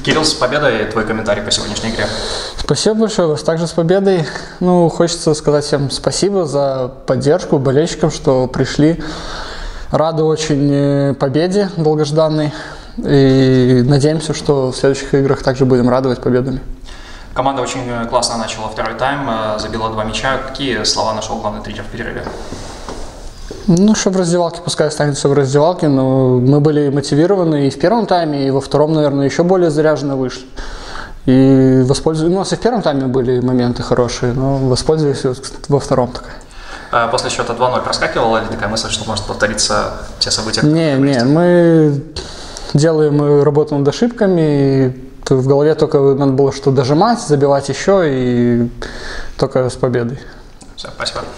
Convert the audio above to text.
Кирилл, с победой, твой комментарий по сегодняшней игре. Спасибо большое, вас также с победой. Ну, хочется сказать всем спасибо за поддержку болельщикам, что пришли. Рады очень победе долгожданной. И надеемся, что в следующих играх также будем радовать победами. Команда очень классно начала второй тайм, забила 2 мяча. Какие слова нашел главный тренер в перерыве? Ну, что в раздевалке, пускай останется в раздевалке, но мы были мотивированы и в первом тайме, и во втором, наверное, еще более заряженно вышли. И воспользовались, у нас и в первом тайме были моменты хорошие, но воспользовались во втором только. После счета 2-0 проскакивала ли такая мысль, что может повториться те события? Не, мы делаем работу над ошибками, и в голове только надо было что дожимать, забивать еще, и только с победой. Все, спасибо.